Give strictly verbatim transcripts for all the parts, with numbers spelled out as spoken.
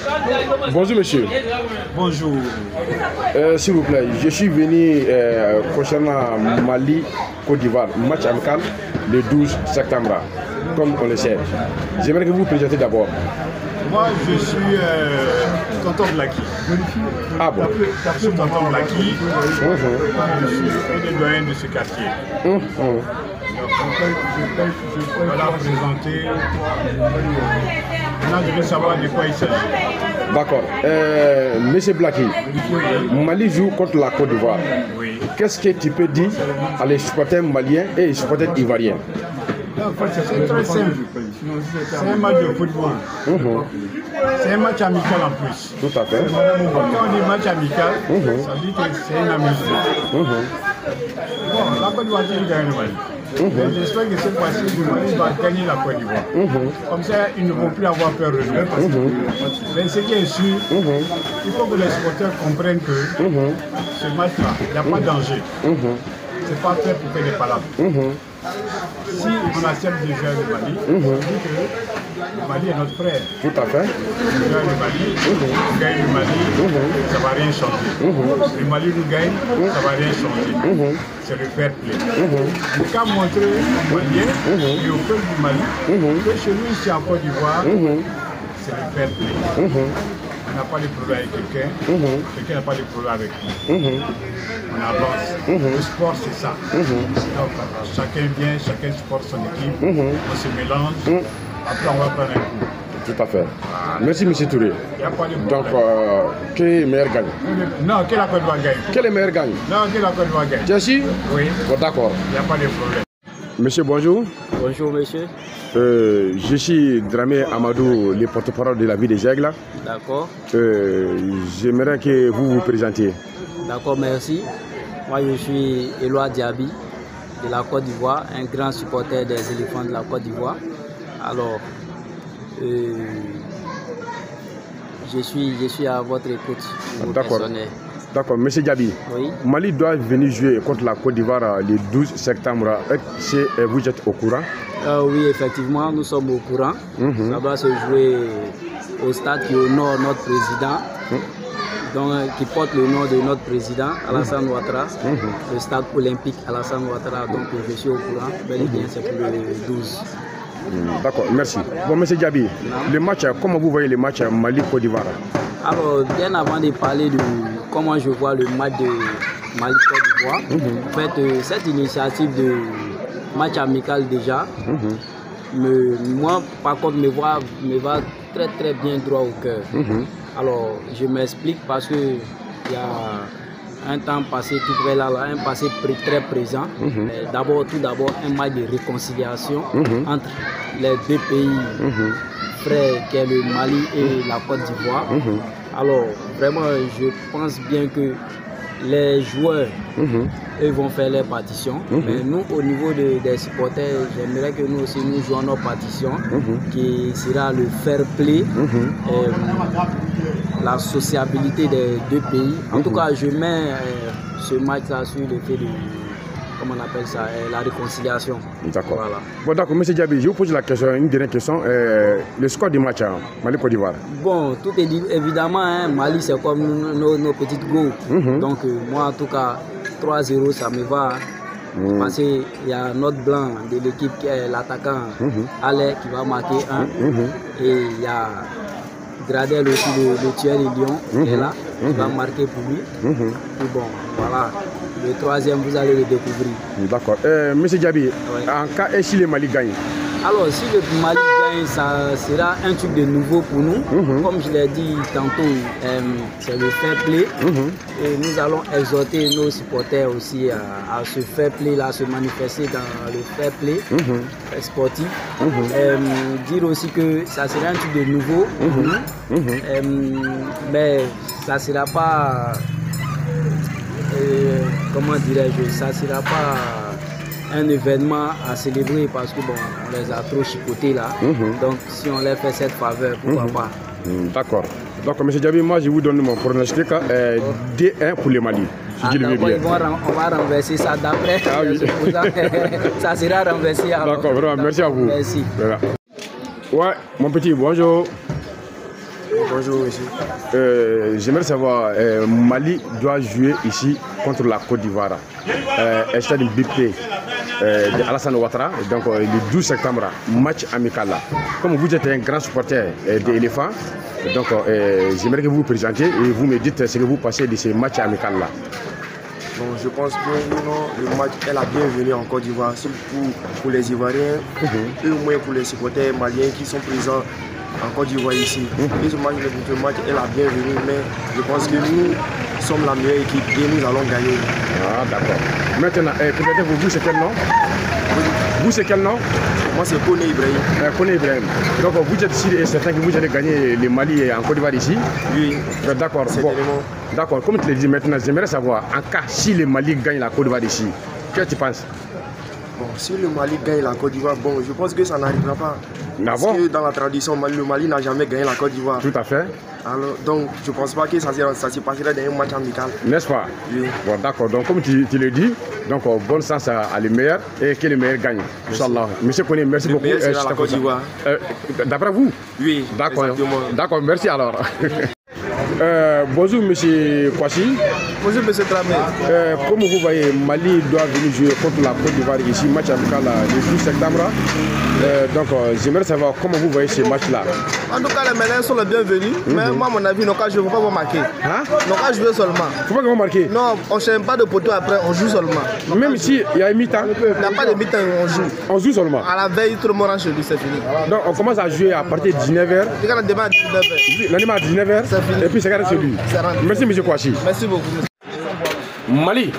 Bonjour monsieur. Bonjour. Euh, S'il vous plaît, je suis venu euh, concernant Mali, Côte d'Ivoire, match amical le douze septembre, comme on le sait. J'aimerais que vous vous présentez d'abord. Moi, je suis euh, tonton Blacky. Ah bon? Je suis tonton Blacky. Mmh. Je suis un des doyens de ce quartier. Mmh. Mmh. Voilà, présenter. Maintenant, je veux savoir de quoi il s'agit. D'accord. Euh, Monsieur Blacky, Mali joue contre la Côte d'Ivoire. Oui. Qu'est-ce que tu peux dire à les supporters maliens et les supporters ivoiriens? C'est très simple. C'est un match de football. Mmh. C'est un match amical en plus. Tout à fait. Quand on dit match amical, mmh. ça dit que c'est un amusement. Mmh. Bon, la Côte d'Ivoire gagne le Mali. Mmh. J'espère que cette fois-ci, le Mali va gagner la Côte d'Ivoire. Mmh. Comme ça, ils ne vont plus avoir peur de nous. Mmh. Mais ce qui est sûr, mmh. il faut que les supporters comprennent que mmh. ce match-là, il n'y a pas de danger. Mmh. Ce n'est pas fait pour faire des palabres. Mmh. Si on accepte de jouer le Mali, mmh. on dit que le Mali est notre frère. Tout à fait. On joue le Mali, mmh. on gagne le Mali, mmh. ça ne va rien changer. Mmh. Le Mali nous gagne, mmh. ça ne va rien changer. Mmh. C'est le fair play. Mmh. Qu'à montrer aux Maliens mmh. et au peuple du Mali mmh. que chez nous, ici en Côte d'Ivoire, mmh. c'est le fair play. Mmh. On n'a pas de problème avec quelqu'un, mmh. quelqu'un n'a pas de problème avec nous. Mmh. On avance. Mmh. Le sport, c'est ça. Mmh. Donc, chacun vient, chacun supporte son équipe, mmh. on se mélange, mmh. après on va prendre un coup. Tout à fait. Voilà. Merci, M. Touré. Il n'y a pas de problème. Donc, euh, qui est meilleur gagne? Non, que la Côte d'Ivoire gagne. Quel est meilleur gagne? Non, que la Côte d'Ivoire gagne. Tu es sûr? Oui. Bon, d'accord. Il n'y a pas de problème. Monsieur, bonjour. Bonjour, monsieur. Euh, je suis Dramé Amadou, le porte-parole de la ville des Aigles. D'accord. Euh, J'aimerais que vous vous présentiez. D'accord, merci. Moi, je suis Éloi Diaby de la Côte d'Ivoire, un grand supporter des éléphants de la Côte d'Ivoire. Alors, euh, je, suis, je suis à votre écoute. D'accord. D'accord, monsieur Diaby. Oui. Mali doit venir jouer contre la Côte d'Ivoire le douze septembre. Est-ce que vous êtes au courant? euh, Oui, effectivement, nous sommes au courant. Mm-hmm. Ça doit se jouer au stade qui honore notre président. Mm-hmm. Donc, qui porte le nom de notre président, Alassane Ouattara, mmh. le stade olympique Alassane Ouattara. Donc, je suis au courant. Bel et bien, c'est pour le douze. Mmh. D'accord, merci. Bon, monsieur Diaby, le match, comment vous voyez le match Mali-Côte d'Ivoire? Alors, bien avant de parler de comment je vois le match de Mali-Côte d'Ivoire, mmh. en fait, euh, cette initiative de match amical déjà, mmh. me, moi, par contre, me va, me va très très bien droit au cœur. Mmh. Alors, je m'explique parce que il y a un temps passé tout près là, là un passé très présent. Mm-hmm. D'abord, tout d'abord, un match de réconciliation mm-hmm. entre les deux pays mm-hmm. frères, qui est le Mali et la Côte d'Ivoire. Mm-hmm. Alors, vraiment, je pense bien que les joueurs, mm-hmm. eux vont faire les partitions. Mm-hmm. Mais nous, au niveau de, des supporters, j'aimerais que nous aussi, nous jouons nos partitions, mm-hmm. qui sera le fair play, mm-hmm. euh, la sociabilité des deux pays. En mm-hmm. tout cas, je mets euh, ce match-là sur le fait de, comment on appelle ça, euh, la réconciliation. D'accord. Voilà. Bon, d'accord, M. Diaby, je vous pose la question, une dernière question. Euh, le score du match, hein, Mali-Côte d'Ivoire. Bon, tout est dit, évidemment, hein, Mali, c'est comme nos, nos, nos petites go. Mm-hmm. Donc, euh, moi, en tout cas, trois zéro, ça me va. Hein. Mm. Parce qu'il y a notre blanc de l'équipe qui est l'attaquant mm-hmm. Ale qui va marquer un. Mm-hmm. Et il y a Gradel aussi, le, le tueur de Lyon, mm-hmm. qui est là, qui mm-hmm. va marquer pour lui. Mm-hmm. Et bon, voilà. Le troisième, vous allez le découvrir. D'accord. Euh, Monsieur Diaby, ouais. En cas et si le Mali gagne? Alors, si le Mali gagne, ça sera un truc de nouveau pour nous. Mm-hmm. Comme je l'ai dit tantôt, euh, c'est le fair play. Mm-hmm. Et nous allons exhorter nos supporters aussi à, à ce fair play-là, à se manifester dans le fair play mm-hmm. sportif. Mm-hmm. Euh, dire aussi que ça sera un truc de nouveau pour mm-hmm. nous. Mm-hmm. Euh, mais ça ne sera pas... Euh, comment dirais-je, ça ne sera pas un événement à célébrer parce que bon, on les a trop chipotés là. Mm-hmm. Donc si on leur fait cette faveur, pourquoi mm-hmm. pas. Mm, d'accord. Donc M. Diaby, moi je vous donne mon pronostic euh, oh. D un pour le Mali. Si ah, je le veux bien. On va, on va renverser ça d'après. Ah, oui. Ça sera renversé. D'accord, vraiment, merci à vous. Merci. Voilà. Ouais, mon petit, bonjour. Bonjour monsieur. Euh, J'aimerais savoir, euh, Mali doit jouer ici contre la Côte d'Ivoire. Euh, Stade B P euh, de Alassane Ouattara, donc euh, le douze septembre, match amical là. Comme vous êtes un grand supporter euh, de l'éléphant, donc euh, j'aimerais que vous vous présentiez et vous me dites ce que vous pensez de ces matchs amicaux là. Bon, je pense que non, le match est la bienvenue en Côte d'Ivoire, surtout pour, pour les Ivoiriens, mm-hmm. et au moins pour les supporters maliens qui sont présents en Côte d'Ivoire ici. Mm-hmm. Et ce match, le match est la bienvenue, mais je pense que nous sommes la meilleure équipe et nous allons gagner. Ah d'accord. Maintenant, eh, peut-être vous, vous c'est quel nom? Vous c'est quel nom? Moi c'est Kone Ibrahim. Euh, Kone Ibrahim. Donc vous êtes sûr et certain que vous allez gagner le Mali et en Côte d'Ivoire ici? Oui. D'accord. Bon. D'accord. Comme tu l'as dit maintenant, j'aimerais savoir, en cas si le Mali gagne la Côte d'Ivoire ici, qu'est-ce que tu penses? Bon, si le Mali gagne la Côte d'Ivoire, bon, je pense que ça n'arrivera pas. Parce que dans la tradition, le Mali n'a jamais gagné la Côte d'Ivoire. Tout à fait. Alors, donc, je ne pense pas que ça, ça se passerait dans un match amical. N'est-ce pas? Oui. Bon, d'accord. Donc, comme tu, tu le dis, donc, bon sens à, à le meilleur et que le meilleur gagne. Inch'Allah. Monsieur Kone, merci le beaucoup. Le meilleur, c'est la Côte d'Ivoire. Euh, D'après vous? Oui. D'accord. D'accord, merci alors. Euh, bonjour monsieur Kwasi. Bonjour monsieur Tramé. Euh, comme vous voyez, Mali doit venir jouer contre la Côte d'Ivoire ici, match amical le douze septembre. Euh, donc euh, j'aimerais savoir comment vous voyez ce match-là. En tout cas, les Maliens sont les bienvenus, mm-hmm. mais moi, à mon avis, nos cas, je ne veux pas vous marquer. Hein? Nos cas, jouer seulement. Il ne faut pas que vous marquez. Non, on ne cherche pas de poteau après, on joue seulement. Nos Même si il y a un mi-temps? Il n'y a pas de mi-temps, on joue. On joue seulement? À la veille, tout le monde rentre chez lui, c'est fini. Donc on commence à jouer à partir de dix-neuf heures. Regarde, demain à dix-neuf heures. L'anime à dix-neuf heures. C'est fini. Et puis c'est carré sur lui. Merci monsieur Kouachi. Merci beaucoup. Mali.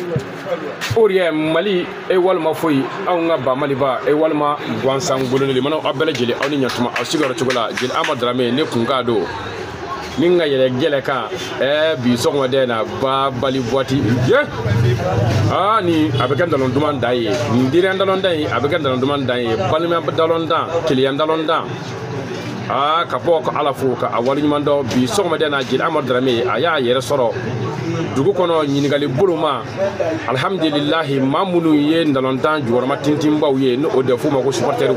Ouriye Mali e walma foyi awnga ba Mali ba e walma gwansan goloneli mana abele jeli awni nyatuma asigaro chogola jeli Amadrame ne kungado ninga yele gele ka e bi sokma de na ba bali boati ye ah ni abeka dalon duman daye ndire dalon daye abeka dalon duman daye balma dalon dan kiliyan dalon dan ah kapo ko ala fu ka awali mando bi sokma de na jeli Amadrame aya yere soro dugu kono ñinigali buluma alhamdulillah mamunu ye ndalontan juwarma tintimbaw ye no o defu mako supporteru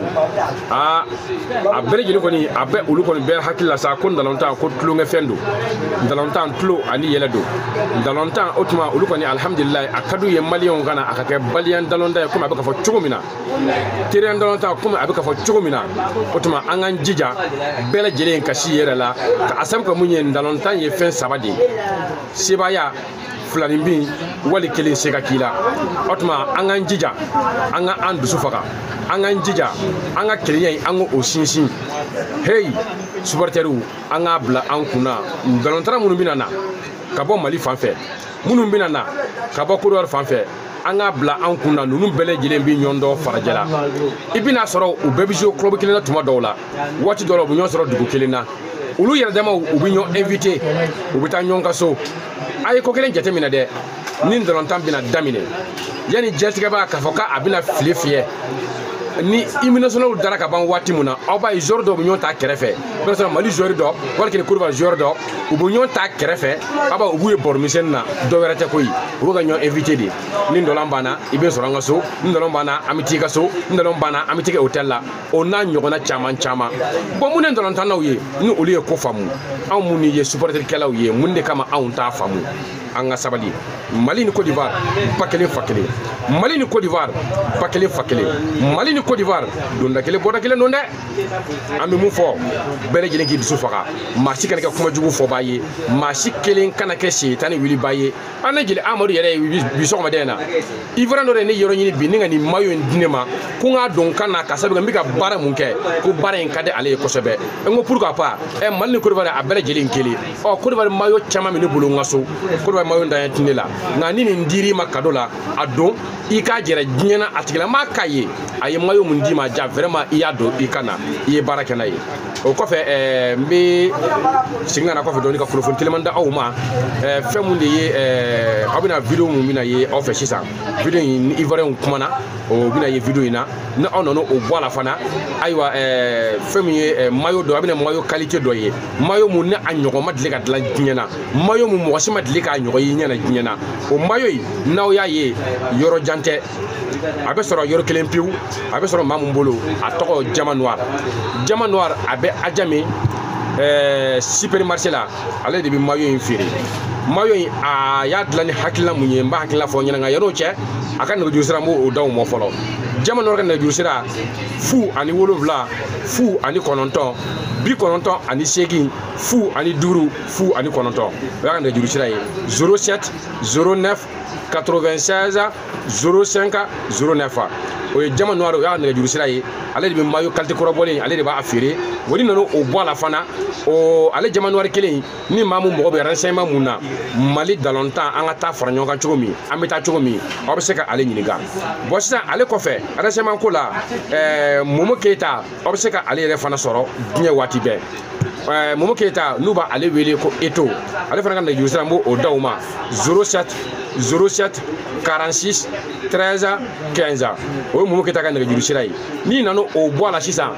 a a berejini koni abe ulu koni be hakilla sa ko ndalontan ko tlu nge fendu ndalontan tlu ani yeledo ndalontan otuma ulu koni alhamdulillah akadu ye malion kana akake balian ndalonda ko abe ka fo chugumina tere ndalontan ko abe ka fo chugumina otuma angan jija bele jelen kashi yere la ka asam ka munye ndalontan ye fen sabadi sibaya Flanimbi wali kelen sega kila otuma angan jija anga an dusu faga angan jija anga kelen ango o sinsin hey supporteru anga bla an kuna ndalontara munu binana kabo Mali fanfɛ munu binana kabo Côte fanfɛ anga bla an kuna nunu bele jelen bi nyondo farajala ibina soro u bebijo club kelen tuma dawla wati dolo bu nyon soro dugu kelen na ulu yɛrɛ dama u bi nyon invité u bi ta nyon kaso ay ko kelen jate mina de ni ndalontan bina damine yani jessica ba ka foka abina fili fiye ni immunational dara ka ban wati muna aw ba jour do bu ñon ta kerefe personnellement Mali jour do wala ken courba jour do u bu ñon ta kerefe aba u bu e bor misen na do werate koy u ga ñon invité di ni ndolan bana ibe so ranga so ndolon bana amiti ga so ndolon bana amiti ga hotel la o na ñogona chama chama bo mu ne ndolon tan naw ye ni oli e ko famu aw mu ni ye supporter kelaw ye mun de kama aw ta famu anga sabali Mali ni Côte d'Ivoire pakele fakele Mali ni Côte d'Ivoire pakele fakele Mali ni Côte d'Ivoire donda kele boda kele nonde ami mu fo bere jelen ki disu faga ma si kana ka kuma jugu fo baye ma si kelen kana ke seytani wili baye ana jeli Amadou yere bi so ma dena Ivoire no re ne yoro nyini bi ninga ni mayo ndinema ku nga don kana ka sabe ga bara munke ku bara en kade ale ko sebe ngo pourquoi pas e Mali ni Côte d'Ivoire a bere jelen kele o Côte d'Ivoire mayo chama mi ne bulu ngaso Côte d'Ivoire mayo ndan tinela nga nini ndiri makadola adon ika jere dinyana atigala makaye aye mayo mundi ma ja vraiment iya do ikana iye baraka nayi o ko fe eh mbi singa na ko fe doni ka fulufun telemanda awma eh femunde ye eh abina video mu mina ye ofe sisa video ni ivoirien kumana o bina ye video ina na onono o bola fana aywa eh femiye mayo do abina mayo qualité do ye mayo mu ne anyogo madle ka dlan dinyana mayo mu mo wasima dle ka anyogo yi nyana dinyana o mayo yi naw ya ye yoro jante abe soro yoro kelen piu abe soro mamu mbolo a togo jama noir jama noir abe ajame ɛɛ supermarché la ale de bɛ maillot in feere maillot in a y'a dilan ni hakilina mun ye n b'a hakilina fɔ ɲɛna nka yan'o cɛ a ka nɛgɛjuru sira n b'o d'aw ma fɔlɔ Jama Noir ka nɛgɛjuru sira fu ani wolonwula fu ani kɔnɔntɔn bi kɔnɔntɔn ani seegin fu ani duuru fu ani kɔnɔntɔn o y'a ka nɛgɛjuru sira ye zéro sept zéro neuf quatre-vingt-seize zéro cinq zéro neuf o ye Jama Noir o y'a ka nɛgɛjuru sira ye ale de bɛ maillot qualité kɔrɔbɔlen ale de b'a feere o ni nana o bɔ a la fana o ale Jama Noir kelen ni maa mun mɔgɔ bɛ renseignement mun na Mali dalɔntan an ka taa fara ɲɔgɔn kan cogo min an bɛ taa cogo min aw bɛ se ka ale ɲininka bon sisan ale kɔfɛ renseignement ko la ɛɛ Momo Keyita aw bɛ se ka ale yɛrɛ fana sɔrɔ diɲɛ waati bɛɛ ɛɛ Momo Keyita n'u b'a ale wele ko Eto ale fana ka nɛgɛjuru sira n b'o o d'aw ma zéro sept zéro sept quarante-six treize quinze o ye Momo Keyita ka nɛgɛjuru sira ye n'i nana o bɔ a la sisan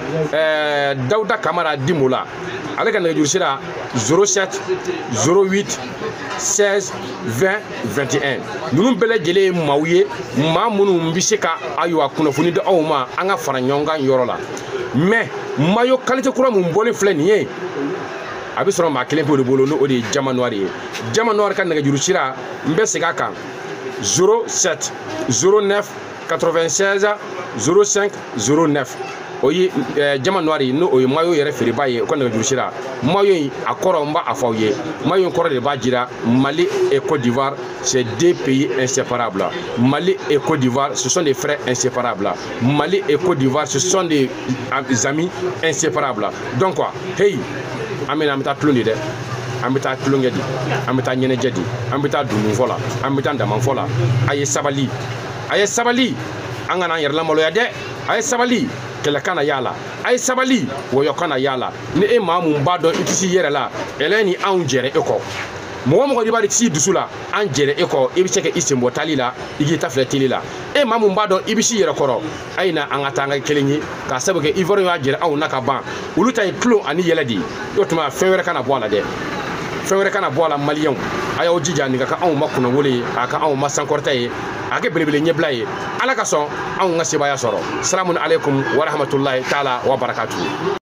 ɛɛ Dawuda Kamara Dimo la ale ka nɛgɛjuru sira zéro sept zéro huit seize vingt vingt et un ninnu bɛɛ lajɛlen ye maaw ye maa minnu bɛ se ka ayiwa kunnafoni di aw ma an ka fara ɲɔgɔn kan yɔrɔ la mais maillot qualité kura mun bɔlen filɛ nin ye a bɛ sɔrɔ maa kelen pe o de bolo n'o de ye Jama Noir ye Jama Noir ka nɛgɛjuru sira n bɛ segin a kan zéro sept zéro neuf quatre-vingt-seize zéro cinq zéro neuf o ye Jama Noir n'o o ye maillot yɛrɛ feereba ye o ka nɛgɛjuru sira maillot in a kɔrɔ n b'a fɔ aw ye maillot in kɔrɔ de b'a jira Mali et Côte d'Ivoire c'est deux pays inséparables Mali et Côte d'Ivoire ce sont des frères inséparables Mali et Côte d'Ivoire ce sont des amis inséparables donc quoi hey an bɛ na an bɛ taa tulon de dɛ an bɛ taa tulonkɛ di an bɛ taa ɲɛnajɛ di an bɛ taa dununfɔ la an bɛ taa damanfɔ la a ye sabali a ye sabali an kana an yɛrɛ lamaloya dɛ a ye sabali kɛlɛ kana y'a la a ye sabali wɔyɔ kana y'a la ni e maa mun b'a dɔn i tɛ s'i yɛrɛ la ɛlɛ ni anw jɛrɛ e kɔ mɔgɔ mɔgɔ i b'a dɔn i tɛ s'i dusu la an jɛrɛ e kɔ i bɛ se ka i sen bɔ taali la i k'i ta filɛ teli la e maa mun b'a dɔn i bɛ s'i yɛrɛ kɔrɔ a ye na an ka taa an ka kelen ye k'a sabu kɛ Ivoirien y'a jɛrɛ anw na ka ban olu ta ye tulon ani yɛlɛ de ye o tuma fɛn wɛrɛ kana bɔ a la dɛ fɛn wɛrɛ kana bɔ a la maliyɛnw a y'aw jija nin ka kɛ anw ma kunnawolo ye a ka anw ma sankɔrɔta ye a kɛ belebele ɲɛbila ye ala ka sɔn anw ka sebaaya sɔrɔ salamun aleykum wa rahmatulahi taala wa barakatuhu